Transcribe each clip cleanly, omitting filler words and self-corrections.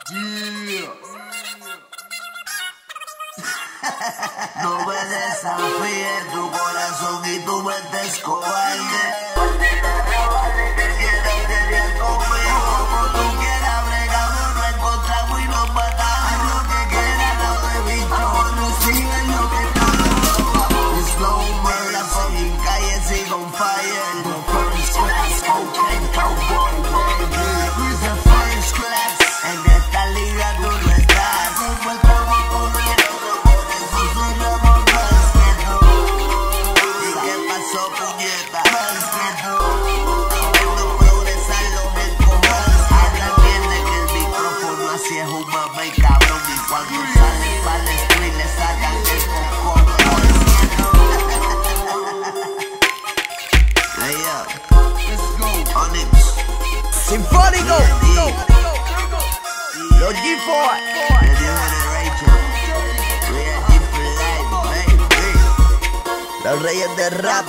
No me desafíes tu corazón y tu mente es cobarde. Quieres pelear conmigo como tú quieras, bregamos, nos encontramos y nos matamos. Haz lo que quieras, no te visto, recibe lo que todos. Slow murder, fucking calle sigue on fire. The first class, cocaine cowboy, baby. The first class, en esta liga tú no estás. Como el como poderoso, por eso sonamos más que tú. ¿Y qué pasó, puñeta? Más que tú. Viendo progresar los encojones. Hablan bien de que el micrófono así es un mame cabrón. Y cuando salen para el street le sacan el cojón. Onyx, Sinfonico, los G4, los reyes de rap.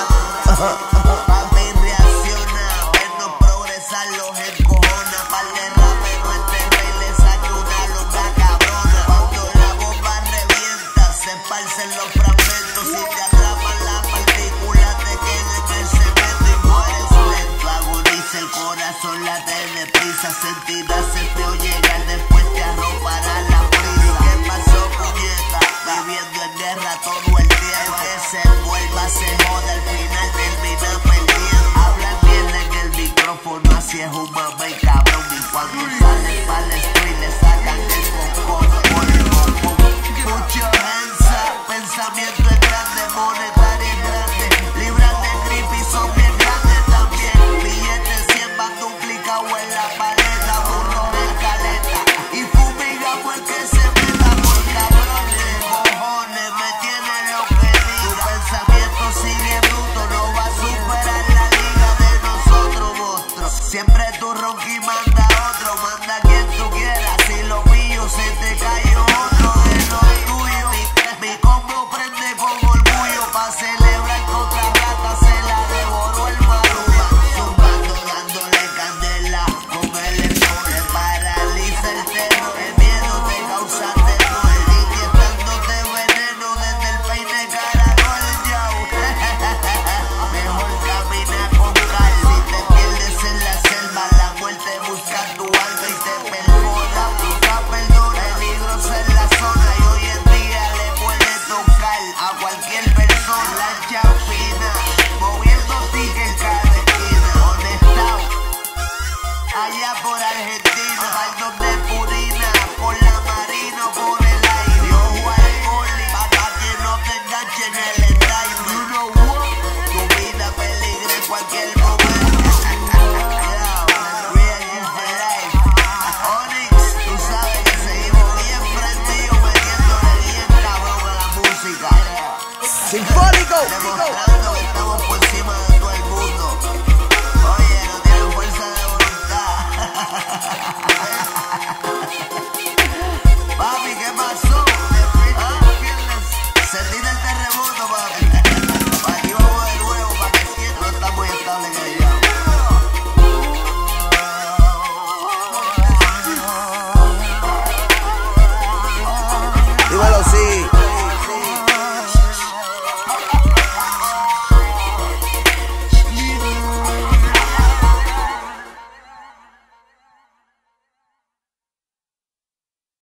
Papi reacciona, vernos progresar los encojona. Par de raperos este rey le saca una loca cabrona. Cuando la bomba revienta, se esparcen los fragmentos. Si te atrapan la partícula, te queda en el cemento y mueres lento. Agoniza el corazón, la tiene prisa. Sentirás el frío llegar, después te arropará la prisa. ¿Qué pasó, puñeta? Viviendo en guerra todo el tiempo. Que se vuelva, se joda, al final termina perdiendo. Hablan bien en el micrófono, así es un mame cabrón. Y cuando salen para el street le sacan el cocón por el bombón. Put your hands up, pensamiento es grande, monetario es grande. Libras de creepy son bien grandes también. Billetes 100 van duplicados en la paleta. Burros en caleta y fumiga porque se meta por cabrones. Cojones, me tiene lo que diga. Tu pensamiento sigue bruto, no va a superar la liga de nosotros, monstruos. Siempre tu ronqui manda otro, manda quien tú quieras. Si lo mío se te cayó otro de los tuyos. Mi combo prende con orgullo, pa' celebrar que otra rata se la devoró el maruja. Zumbando, dándole candela, con el le paraliza el terror. El miedo te causa terror, inyectándote veneno desde el peine caracol, yao. Mejor camina con calma. Si te pierdes en la selva, la muerte busca tu alma y te perfora. Busca perdón, peligrosa en la zona y hoy en día le puede tocar a cualquier persona. La chapina, moviendo tickets en cada esquina. Honestado, allá por Argentina, al donde